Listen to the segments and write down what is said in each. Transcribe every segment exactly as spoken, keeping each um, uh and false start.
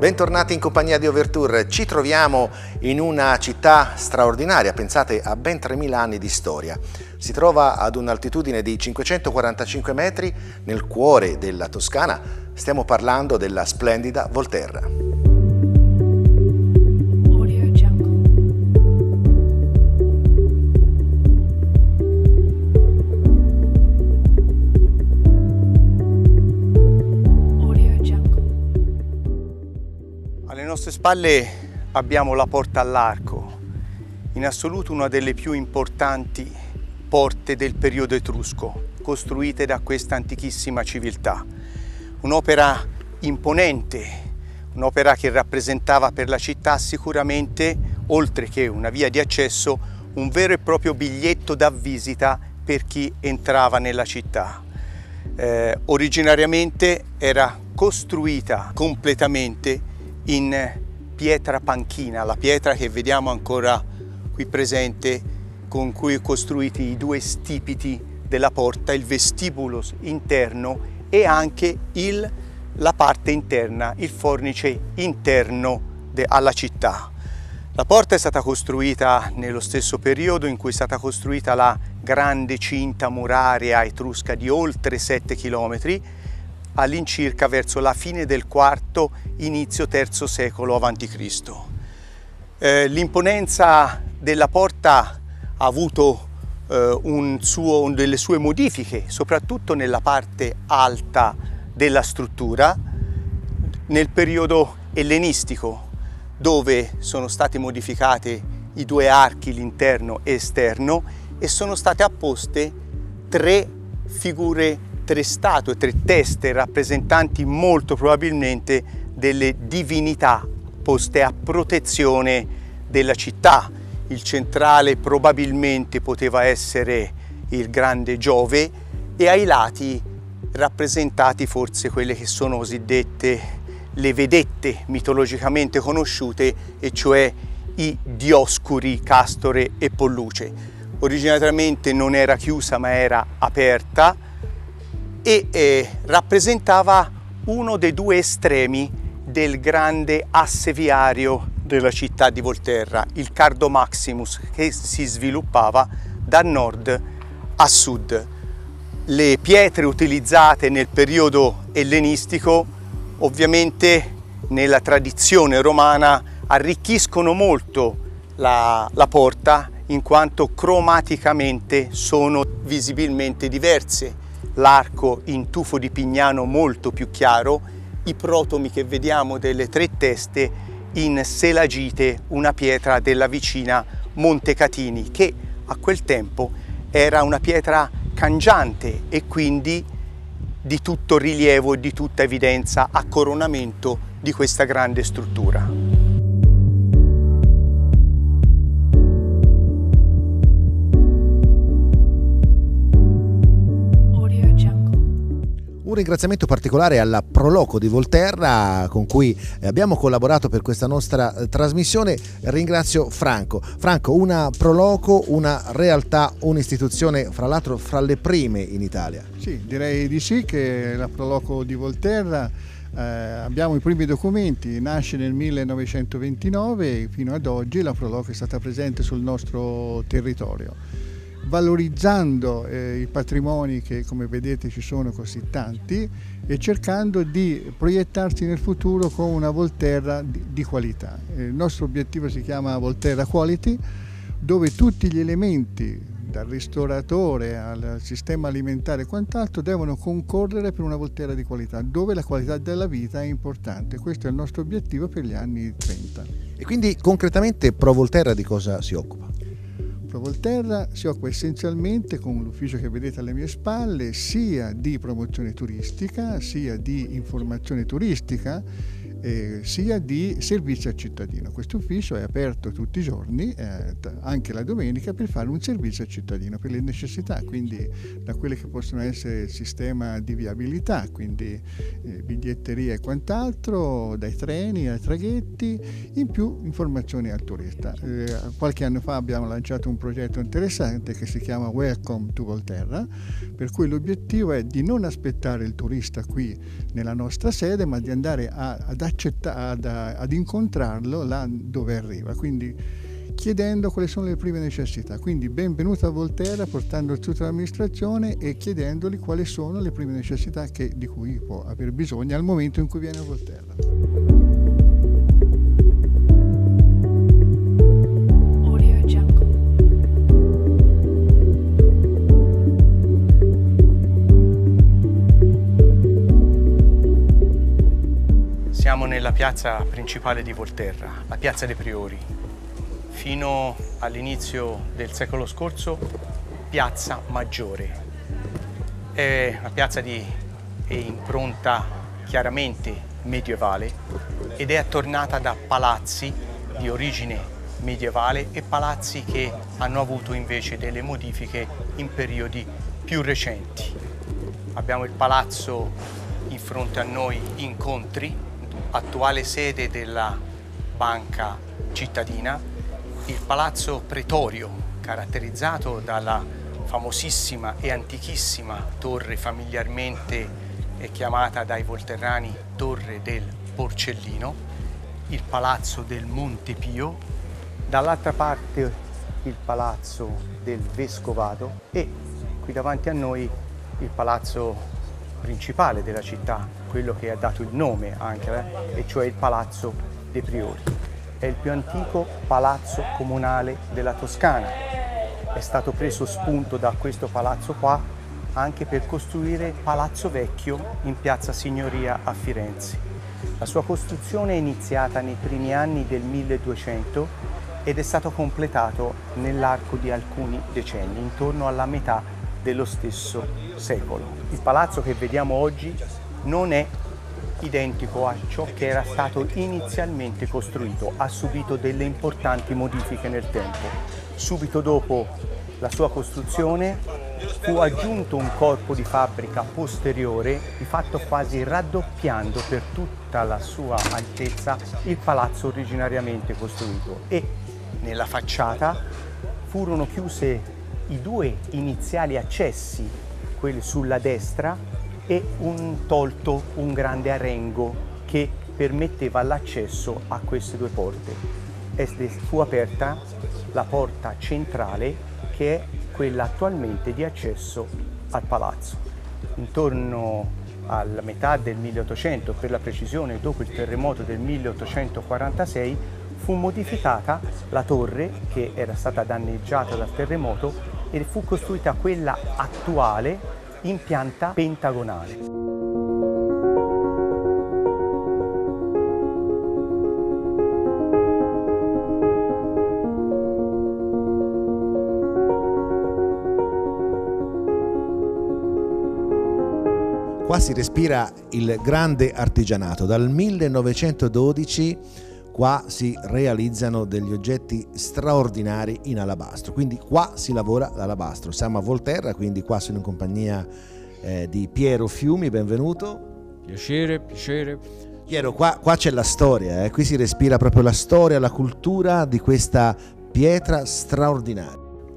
Bentornati in compagnia di Overtour. Ci troviamo in una città straordinaria, pensate, a ben tremila anni di storia. Si trova ad un'altitudine di cinquecentoquarantacinque metri nel cuore della Toscana. Stiamo parlando della splendida Volterra. Alle nostre spalle abbiamo la Porta all'Arco, in assoluto una delle più importanti porte del periodo etrusco, costruite da questa antichissima civiltà. Un'opera imponente, un'opera che rappresentava per la città sicuramente, oltre che una via di accesso, un vero e proprio biglietto da visita per chi entrava nella città. Eh, originariamente era costruita completamente in pietra panchina, la pietra che vediamo ancora qui presente, con cui costruiti i due stipiti della porta, il vestibolo interno e anche il, la parte interna, il fornice interno de, alla città. La porta è stata costruita nello stesso periodo in cui è stata costruita la grande cinta muraria etrusca di oltre sette chilometri, all'incirca verso la fine del quarto, inizio terzo secolo avanti Cristo. Eh, l'imponenza della porta ha avuto eh, un suo, un delle sue modifiche, soprattutto nella parte alta della struttura, nel periodo ellenistico, dove sono state modificate i due archi, l'interno e esterno, e sono state apposte tre figure, tre statue, tre teste rappresentanti molto probabilmente delle divinità poste a protezione della città. Il centrale probabilmente poteva essere il grande Giove e ai lati rappresentati forse quelle che sono cosiddette le vedette mitologicamente conosciute, e cioè i Dioscuri, Castore e Polluce. Originariamente non era chiusa ma era aperta e eh, rappresentava uno dei due estremi del grande asse viario della città di Volterra, il Cardo Maximus, che si sviluppava da nord a sud. Le pietre utilizzate nel periodo ellenistico, ovviamente nella tradizione romana, arricchiscono molto la, la porta, in quanto cromaticamente sono visibilmente diverse. L'arco in tufo di Pignano molto più chiaro, i protomi che vediamo delle tre teste in selagite, una pietra della vicina Montecatini, che a quel tempo era una pietra cangiante e quindi di tutto rilievo e di tutta evidenza a coronamento di questa grande struttura. Un ringraziamento particolare alla Proloco di Volterra con cui abbiamo collaborato per questa nostra trasmissione. Ringrazio Franco. Franco, una Proloco, una realtà, un'istituzione fra l'altro fra le prime in Italia. Sì, direi di sì, che la Proloco di Volterra, eh, abbiamo i primi documenti, nasce nel millenovecentoventinove e fino ad oggi la Proloco è stata presente sul nostro territorio, valorizzando eh, i patrimoni che, come vedete, ci sono così tanti, e cercando di proiettarsi nel futuro con una Volterra di, di qualità. Il nostro obiettivo si chiama Volterra Quality, dove tutti gli elementi, dal ristoratore al sistema alimentare e quant'altro, devono concorrere per una Volterra di qualità, dove la qualità della vita è importante. Questo è il nostro obiettivo per gli anni trenta. E quindi concretamente Pro Volterra di cosa si occupa? Pro Volterra si occupa essenzialmente, con l'ufficio che vedete alle mie spalle, sia di promozione turistica, sia di informazione turistica, eh, sia di servizio al cittadino. Questo ufficio è aperto tutti i giorni, eh, anche la domenica, per fare un servizio al cittadino per le necessità, quindi da quelle che possono essere il sistema di viabilità, quindi eh, biglietteria e quant'altro, dai treni ai traghetti, in più informazioni al turista. Eh, qualche anno fa abbiamo lanciato un progetto interessante che si chiama Welcome to Volterra, per cui l'obiettivo è di non aspettare il turista qui nella nostra sede, ma di andare a, ad ad, ad incontrarlo là dove arriva, quindi chiedendo quali sono le prime necessità. Quindi benvenuto a Volterra, portando tutta l'amministrazione e chiedendogli quali sono le prime necessità che, di cui può aver bisogno al momento in cui viene a Volterra. Siamo nella piazza principale di Volterra, la Piazza dei Priori. Fino all'inizio del secolo scorso, Piazza Maggiore. È una piazza di impronta chiaramente medievale ed è attornata da palazzi di origine medievale e palazzi che hanno avuto invece delle modifiche in periodi più recenti. Abbiamo il palazzo in fronte a noi, Incontri, attuale sede della Banca Cittadina, il Palazzo Pretorio, caratterizzato dalla famosissima e antichissima torre familiarmente chiamata dai volterrani Torre del Porcellino, il Palazzo del Monte Pio, dall'altra parte il Palazzo del Vescovato e qui davanti a noi il palazzo principale della città, quello che ha dato il nome anche, eh, e cioè il Palazzo dei Priori. È il più antico palazzo comunale della Toscana. È stato preso spunto da questo palazzo qua anche per costruire Palazzo Vecchio in Piazza Signoria a Firenze. La sua costruzione è iniziata nei primi anni del milleduecento ed è stato completato nell'arco di alcuni decenni, intorno alla metà dello stesso secolo. Il palazzo che vediamo oggi non è identico a ciò che era stato inizialmente costruito, ha subito delle importanti modifiche nel tempo. Subito dopo la sua costruzione fu aggiunto un corpo di fabbrica posteriore, di fatto quasi raddoppiando per tutta la sua altezza il palazzo originariamente costruito, e nella facciata furono chiuse i due iniziali accessi, quelli sulla destra, e un tolto un grande arengo che permetteva l'accesso a queste due porte. E fu aperta la porta centrale, che è quella attualmente di accesso al palazzo. Intorno alla metà del milleottocento, per la precisione dopo il terremoto del milleottocentoquarantasei, fu modificata la torre che era stata danneggiata dal terremoto e fu costruita quella attuale in pianta pentagonale. Qua si respira il grande artigianato. Dal millenovecentododici qua si realizzano degli oggetti straordinari in alabastro, quindi qua si lavora l'alabastro. Siamo a Volterra, quindi qua sono in compagnia eh, di Piero Fiumi, benvenuto. Piacere, piacere. Piero, qua, qua c'è la storia, eh? Qui si respira proprio la storia, la cultura di questa pietra straordinaria.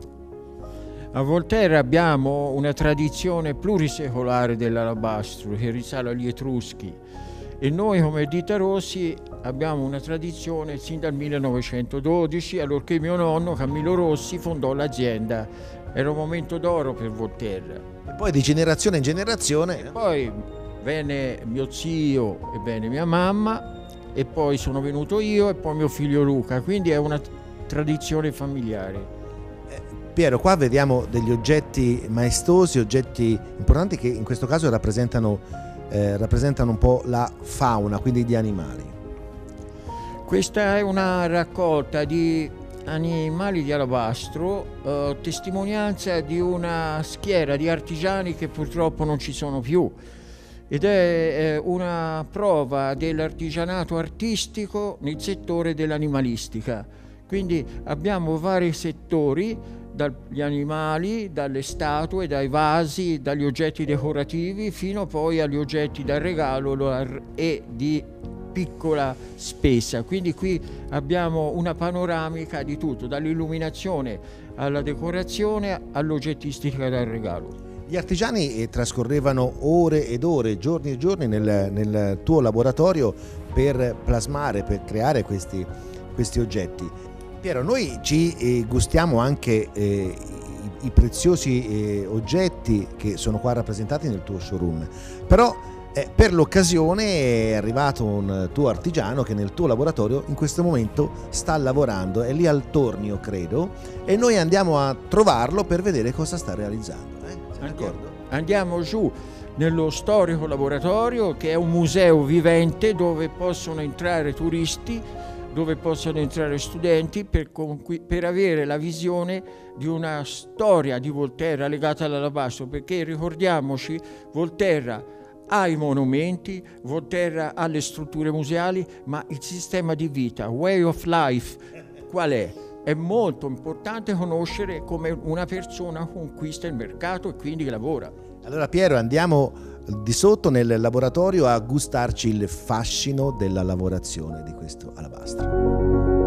A Volterra abbiamo una tradizione plurisecolare dell'alabastro che risale agli Etruschi, e noi come Ditta Rossi abbiamo una tradizione sin dal millenovecentododici, allorché mio nonno Camillo Rossi fondò l'azienda. Era un momento d'oro per Volterra. E poi di generazione in generazione. E poi venne mio zio e venne mia mamma, e poi sono venuto io e poi mio figlio Luca, quindi è una tradizione familiare. Piero, qua vediamo degli oggetti maestosi, oggetti importanti che in questo caso rappresentano, eh, rappresentano un po' la fauna, quindi gli animali. Questa è una raccolta di animali di alabastro, eh, testimonianza di una schiera di artigiani che purtroppo non ci sono più, ed è eh, una prova dell'artigianato artistico nel settore dell'animalistica. Quindi abbiamo vari settori, dagli animali, dalle statue, dai vasi, dagli oggetti decorativi, fino poi agli oggetti da regalo e di piccola spesa. Quindi qui abbiamo una panoramica di tutto, dall'illuminazione alla decorazione all'oggettistica da regalo. Gli artigiani trascorrevano ore ed ore, giorni e giorni nel, nel tuo laboratorio per plasmare, per creare questi, questi oggetti. Piero, noi ci eh, gustiamo anche eh, i, i preziosi eh, oggetti che sono qua rappresentati nel tuo showroom, però Eh, per l'occasione è arrivato un tuo artigiano che nel tuo laboratorio in questo momento sta lavorando, è lì al Tornio credo, e noi andiamo a trovarlo per vedere cosa sta realizzando. Eh? Sei d'accordo? Andiamo giù nello storico laboratorio, che è un museo vivente dove possono entrare turisti, dove possono entrare studenti per, per avere la visione di una storia di Volterra legata all'alabastro, perché ricordiamoci, Volterra ha i monumenti, Volterra ha le strutture museali, ma il sistema di vita, way of life, qual è? È molto importante conoscere come una persona conquista il mercato e quindi lavora. Allora Piero, andiamo di sotto nel laboratorio a gustarci il fascino della lavorazione di questo alabastro.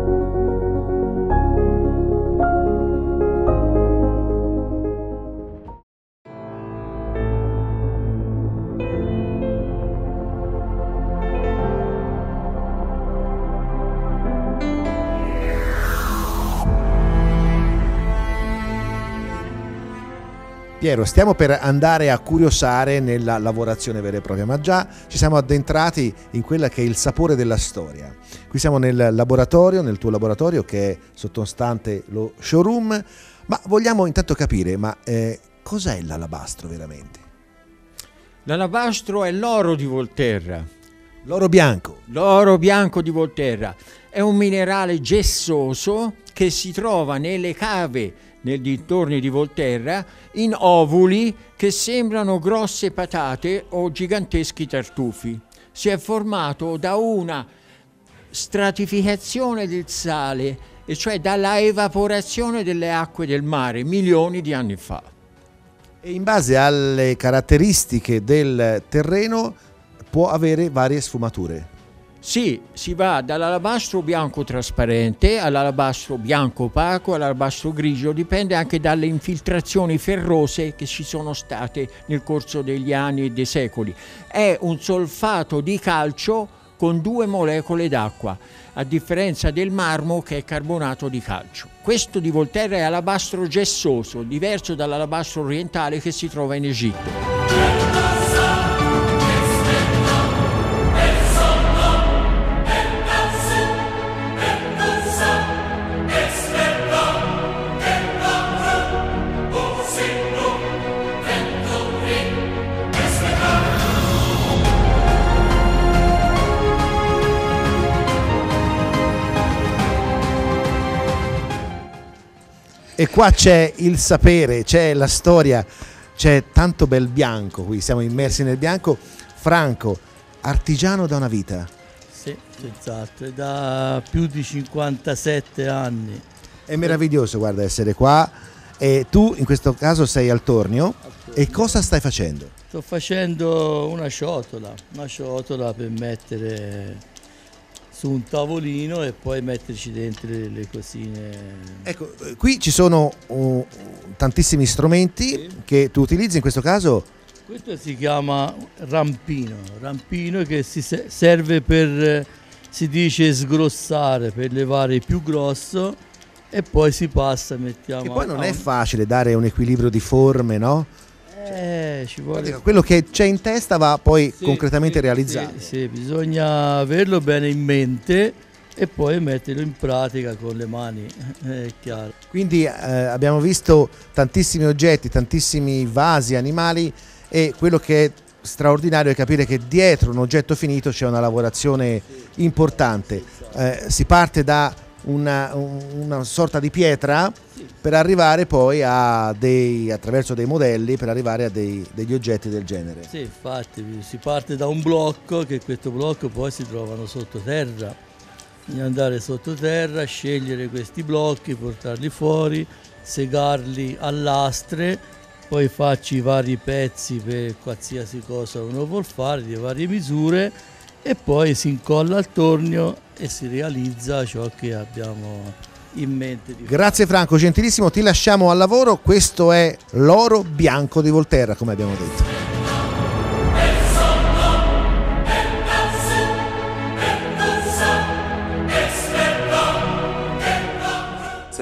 Piero, stiamo per andare a curiosare nella lavorazione vera e propria, ma già ci siamo addentrati in quella che è il sapore della storia. Qui siamo nel laboratorio, nel tuo laboratorio che è sottostante lo showroom, ma vogliamo intanto capire, ma eh, cos'è l'alabastro veramente? L'alabastro è l'oro di Volterra. L'oro bianco. L'oro bianco di Volterra è un minerale gessoso che si trova nelle cave nei dintorni di Volterra in ovuli che sembrano grosse patate o giganteschi tartufi. Si è formato da una stratificazione del sale, e cioè dalla evaporazione delle acque del mare milioni di anni fa. E in base alle caratteristiche del terreno può avere varie sfumature. Sì, si va dall'alabastro bianco trasparente all'alabastro bianco opaco, all'alabastro grigio, dipende anche dalle infiltrazioni ferrose che ci sono state nel corso degli anni e dei secoli. È un solfato di calcio con due molecole d'acqua, a differenza del marmo che è carbonato di calcio. Questo di Volterra è alabastro gessoso, diverso dall'alabastro orientale che si trova in Egitto. E qua c'è il sapere, c'è la storia, c'è tanto bel bianco qui, siamo immersi nel bianco. Franco, artigiano da una vita. Sì, esatto, è da più di cinquantasette anni. È meraviglioso, guarda, essere qua. E tu in questo caso sei al Tornio. Al Tornio. E cosa stai facendo? Sto facendo una ciotola, una ciotola per mettere su un tavolino e poi metterci dentro le, le cosine. Ecco, qui ci sono uh, tantissimi strumenti sì. che tu utilizzi in questo caso. Questo si chiama rampino, rampino che si serve per, si dice, sgrossare, per levare il più grosso e poi si passa, mettiamo... E poi non è facile dare un equilibrio di forme, no? Eh, ci vuole... Quello che c'è in testa va poi sì, concretamente sì, realizzato. Sì, sì, bisogna averlo bene in mente e poi metterlo in pratica con le mani, è chiaro. Quindi eh, abbiamo visto tantissimi oggetti, tantissimi vasi, animali, e quello che è straordinario è capire che dietro un oggetto finito c'è una lavorazione importante. Eh, si parte da una, una sorta di pietra per arrivare poi a dei, attraverso dei modelli, per arrivare a dei, degli oggetti del genere. Sì, infatti si parte da un blocco, che questo blocco poi si trovano sottoterra. Bisogna andare sottoterra, scegliere questi blocchi, portarli fuori, segarli a lastre, poi farci i vari pezzi per qualsiasi cosa uno vuol fare, di varie misure, e poi si incolla al tornio e si realizza ciò che abbiamo in mente di fare. Grazie Franco, gentilissimo, ti lasciamo al lavoro. Questo è l'oro bianco di Volterra, come abbiamo detto.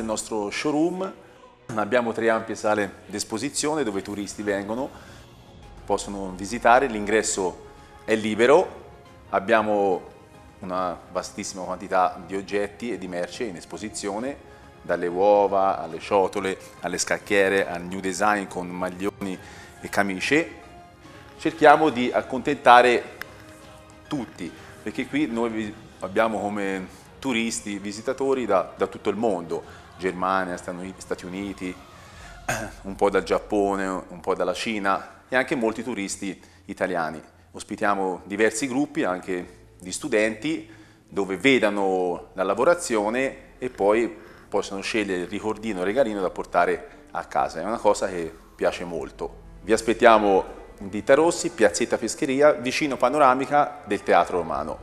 il nostro showroom. Abbiamo tre ampie sale d'esposizione dove i turisti vengono, possono visitare, l'ingresso è libero, abbiamo una vastissima quantità di oggetti e di merce in esposizione, dalle uova alle ciotole, alle scacchiere, al new design con maglioni e camicie. Cerchiamo di accontentare tutti, perché qui noi abbiamo come turisti, visitatori da, da tutto il mondo, Germania, Stati Uniti, un po' dal Giappone, un po' dalla Cina e anche molti turisti italiani. Ospitiamo diversi gruppi anche di studenti dove vedano la lavorazione e poi possono scegliere il ricordino, il regalino da portare a casa. È una cosa che piace molto. Vi aspettiamo in Ditta Rossi, Piazzetta Pescheria, vicino Panoramica del Teatro Romano.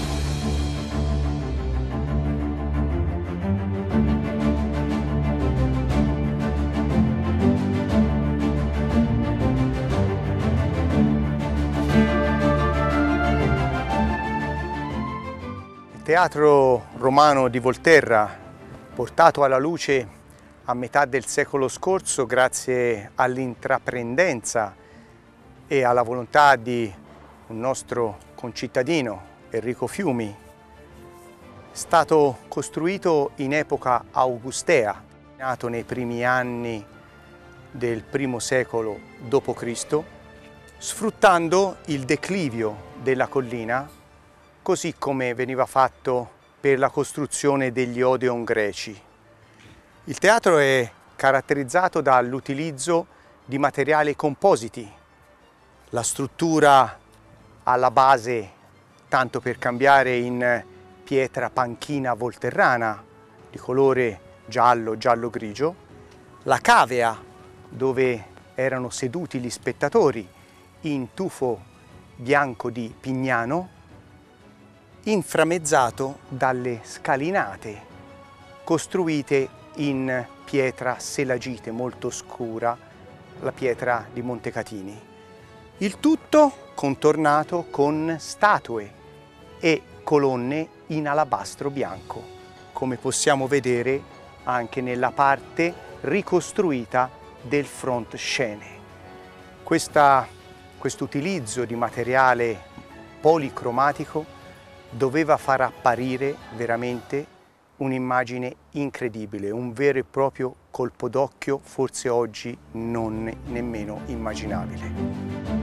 Il Teatro Romano di Volterra, portato alla luce a metà del secolo scorso grazie all'intraprendenza e alla volontà di un nostro concittadino, Enrico Fiumi, è stato costruito in epoca augustea, nato nei primi anni del primo secolo dopo Cristo, sfruttando il declivio della collina, così come veniva fatto per la costruzione degli Odeon greci. Il teatro è caratterizzato dall'utilizzo di materiali compositi. La struttura alla base, tanto per cambiare, in pietra panchina volterrana di colore giallo, giallo-grigio. La cavea, dove erano seduti gli spettatori, in tufo bianco di Pignano, inframezzato dalle scalinate costruite in pietra selagite molto scura, la pietra di Montecatini. Il tutto contornato con statue e colonne in alabastro bianco, come possiamo vedere anche nella parte ricostruita del front scene. Questo utilizzo di materiale policromatico doveva far apparire veramente un'immagine incredibile, un vero e proprio colpo d'occhio, forse oggi non nemmeno immaginabile.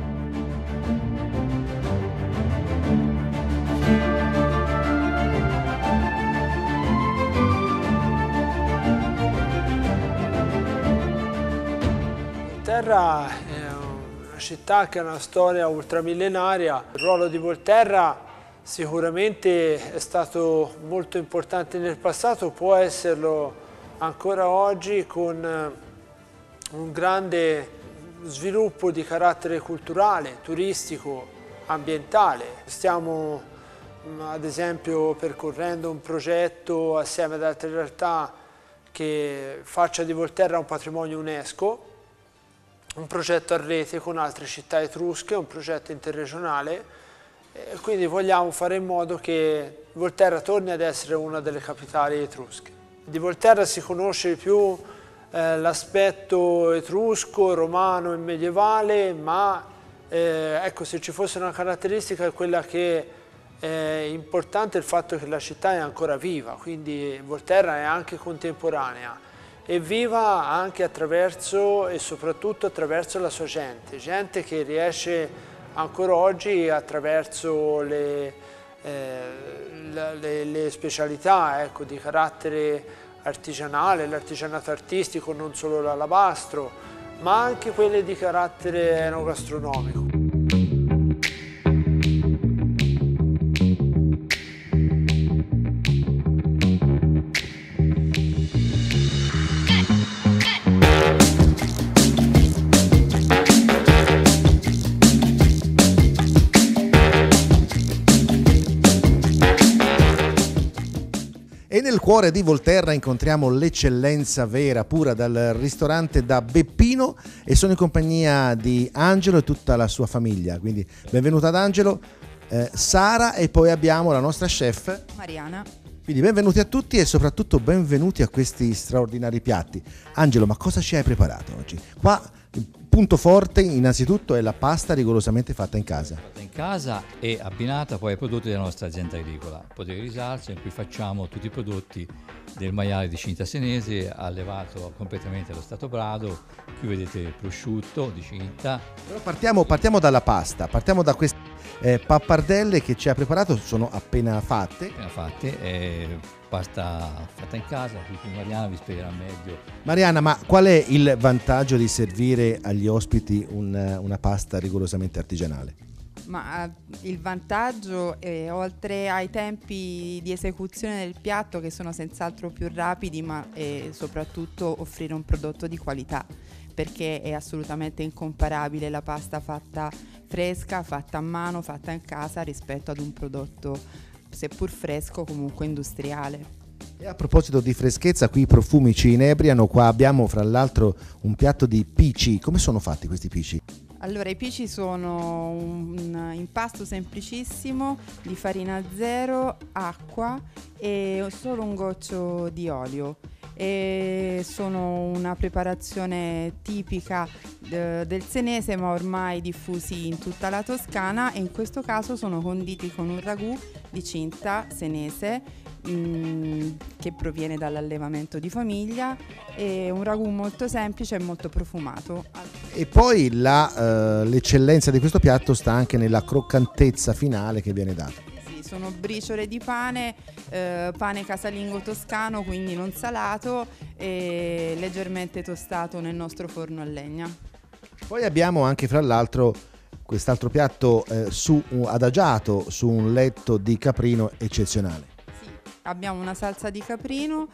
Volterra è una città che ha una storia ultramillenaria. Il ruolo di Volterra sicuramente è stato molto importante nel passato, può esserlo ancora oggi con un grande sviluppo di carattere culturale, turistico, ambientale. Stiamo ad esempio percorrendo un progetto assieme ad altre realtà che faccia di Volterra un patrimonio UNESCO, un progetto a rete con altre città etrusche, un progetto interregionale. E quindi vogliamo fare in modo che Volterra torni ad essere una delle capitali etrusche. Di Volterra si conosce più eh, l'aspetto etrusco, romano e medievale, ma eh, ecco, se ci fosse una caratteristica è quella che è importante il fatto che la città è ancora viva, quindi Volterra è anche contemporanea e viva anche attraverso e soprattutto attraverso la sua gente, gente che riesce ancora oggi attraverso le, eh, le, le specialità ecco, di carattere artigianale, l'artigianato artistico, non solo l'alabastro, ma anche quelle di carattere enogastronomico. E nel cuore di Volterra incontriamo l'eccellenza vera, pura, dal ristorante da Beppino, e sono in compagnia di Angelo e tutta la sua famiglia. Quindi benvenuta ad Angelo, eh, Sara, e poi abbiamo la nostra chef Mariana. Quindi benvenuti a tutti e soprattutto benvenuti a questi straordinari piatti. Angelo, ma cosa ci hai preparato oggi? Qua il punto forte innanzitutto è la pasta rigorosamente fatta in casa. Fatta in casa e abbinata poi ai prodotti della nostra azienda agricola, Potere Risalza, in cui facciamo tutti i prodotti del maiale di Cinta Senese allevato completamente allo Stato Brado. Qui vedete prosciutto di Cinta. Però partiamo, partiamo dalla pasta, partiamo da queste eh, pappardelle che ci ha preparato, sono appena fatte. Appena fatte, è pasta fatta in casa, qui Mariana vi spiegherà meglio. Mariana, ma qual è il vantaggio di servire agli ospiti un, una pasta rigorosamente artigianale? Ma il vantaggio è, oltre ai tempi di esecuzione del piatto che sono senz'altro più rapidi, ma è soprattutto offrire un prodotto di qualità, perché è assolutamente incomparabile la pasta fatta fresca, fatta a mano, fatta in casa rispetto ad un prodotto seppur fresco comunque industriale. E a proposito di freschezza, qui i profumi ci inebriano. Qua abbiamo fra l'altro un piatto di pici. Come sono fatti questi pici? Allora, i pici sono un impasto semplicissimo di farina zero, acqua e solo un goccio di olio. E sono una preparazione tipica eh, del senese, ma ormai diffusi in tutta la Toscana, e in questo caso sono conditi con un ragù di Cinta Senese mh, che proviene dall'allevamento di famiglia, e un ragù molto semplice e molto profumato. E poi la, eh, l'eccellenza di questo piatto sta anche nella croccantezza finale che viene data. Sono briciole di pane, eh, pane casalingo toscano, quindi non salato e leggermente tostato nel nostro forno a legna. Poi abbiamo anche fra l'altro quest'altro piatto eh, su, adagiato su un letto di caprino eccezionale. Sì, abbiamo una salsa di caprino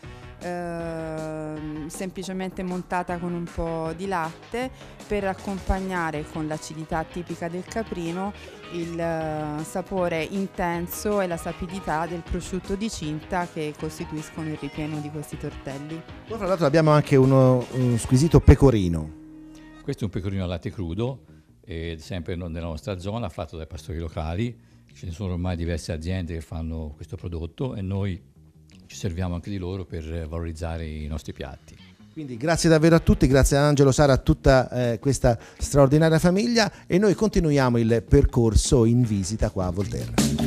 eh, semplicemente montata con un po' di latte per accompagnare con l'acidità tipica del caprino il uh, sapore intenso e la sapidità del prosciutto di Cinta che costituiscono il ripieno di questi tortelli. Poi fra l'altro abbiamo anche uno, uno squisito pecorino. Questo è un pecorino al latte crudo, eh, sempre nella nostra zona, fatto dai pastori locali. Ce ne sono ormai diverse aziende che fanno questo prodotto e noi ci serviamo anche di loro per valorizzare i nostri piatti. Quindi grazie davvero a tutti, grazie a Angelo, Sara, a tutta eh, questa straordinaria famiglia, e noi continuiamo il percorso in visita qua a Volterra.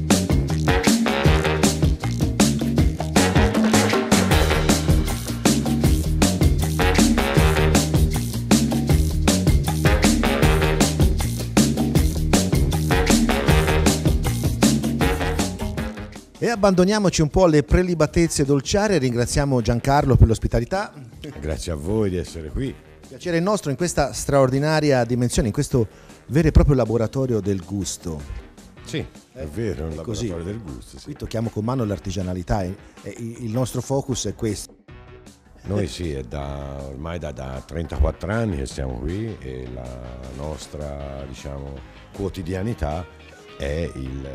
E abbandoniamoci un po' alle prelibatezze dolciarie, ringraziamo Giancarlo per l'ospitalità. Grazie a voi di essere qui. Piacere nostro in questa straordinaria dimensione, in questo vero e proprio laboratorio del gusto. Sì, è eh, vero, è un è laboratorio così. del gusto. Sì. Qui tocchiamo con mano l'artigianalità e, e il nostro focus è questo. Noi sì, è da, ormai da, da trentaquattro anni che siamo qui e la nostra, diciamo, quotidianità è il...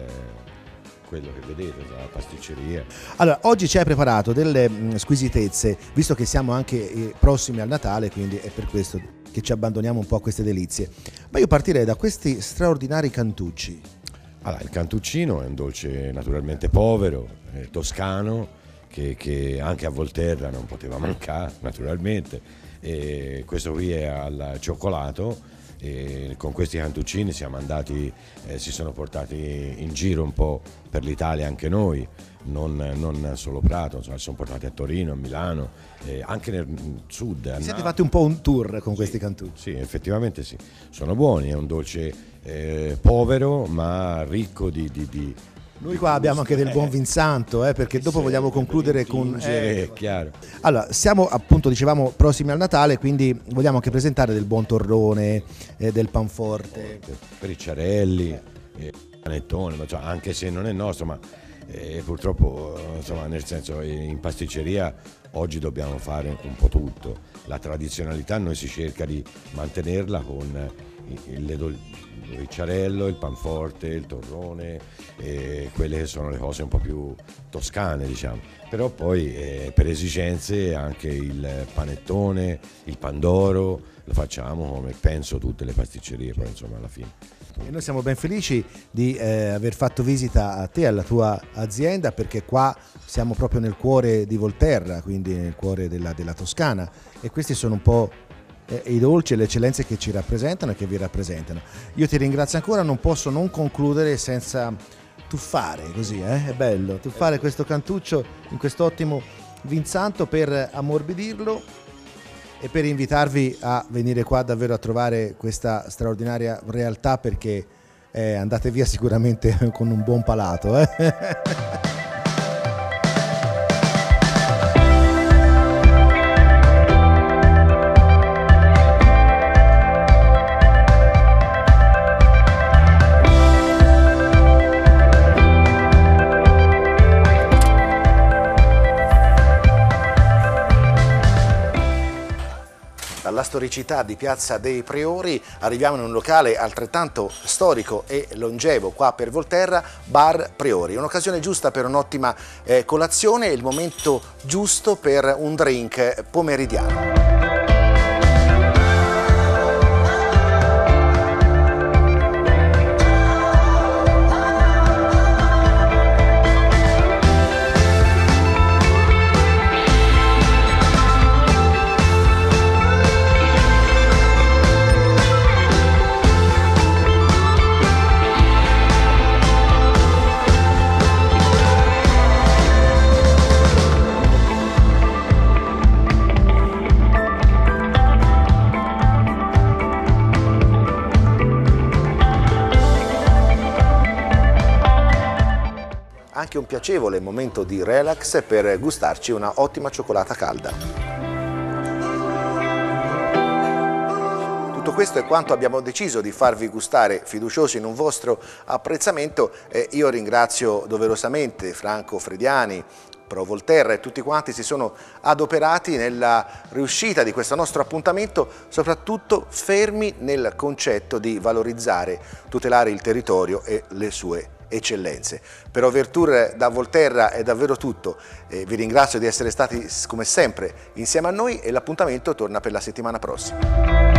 quello che vedete, la pasticceria. Allora, oggi ci hai preparato delle mh, squisitezze, visto che siamo anche eh, prossimi al Natale, quindi è per questo che ci abbandoniamo un po' a queste delizie. Ma io partirei da questi straordinari cantucci. Allora, il cantuccino è un dolce naturalmente povero, eh, toscano, che, che anche a Volterra non poteva mancare, naturalmente. E questo qui è al cioccolato. E con questi cantuccini siamo andati, eh, si sono portati in giro un po' per l'Italia anche noi, non, non solo Prato, insomma, si sono portati a Torino, a Milano, eh, anche nel sud. Vi siete fatti un po' un tour con sì, questi cantucci? Sì, effettivamente sì, sono buoni, è un dolce eh, povero ma ricco di... di, di Noi qua abbiamo anche del buon Vinsanto, eh, perché dopo sì, vogliamo concludere con... Eh, è chiaro. Allora, siamo appunto, dicevamo, prossimi al Natale, quindi vogliamo anche presentare del buon torrone, eh, del panforte. Ricciarelli, eh, panettone, cioè, anche se non è nostro, ma eh, purtroppo, insomma, nel senso, in pasticceria oggi dobbiamo fare un po' tutto. La tradizionalità noi si cerca di mantenerla con le dolci. Il ricciarello, il panforte, il torrone, eh, quelle che sono le cose un po' più toscane, diciamo. Però poi eh, per esigenze anche il panettone, il pandoro lo facciamo come penso tutte le pasticcerie, poi insomma alla fine. E noi siamo ben felici di eh, aver fatto visita a te, alla tua azienda, perché qua siamo proprio nel cuore di Volterra, quindi nel cuore della, della Toscana, e questi sono un po' eh, i dolci e le eccellenze che ci rappresentano e che vi rappresentano. Io ti ringrazio ancora, non posso non concludere senza tuffare così, eh? È bello, tuffare questo cantuccio in quest'ottimo vinsanto per ammorbidirlo e per invitarvi a venire qua davvero a trovare questa straordinaria realtà, perché eh, andate via sicuramente con un buon palato. Eh? Dalla storicità di Piazza dei Priori arriviamo in un locale altrettanto storico e longevo qua per Volterra, Bar Priori. Un'occasione giusta per un'ottima eh, colazione e il momento giusto per un drink pomeridiano. Anche un piacevole momento di relax per gustarci una ottima cioccolata calda. Tutto questo è quanto abbiamo deciso di farvi gustare, fiduciosi in un vostro apprezzamento. Eh, io ringrazio doverosamente Franco Frediani, Pro Volterra, e tutti quanti si sono adoperati nella riuscita di questo nostro appuntamento, soprattutto fermi nel concetto di valorizzare, tutelare il territorio e le sue eccellenze. Per Overtour da Volterra è davvero tutto, eh, vi ringrazio di essere stati come sempre insieme a noi e l'appuntamento torna per la settimana prossima.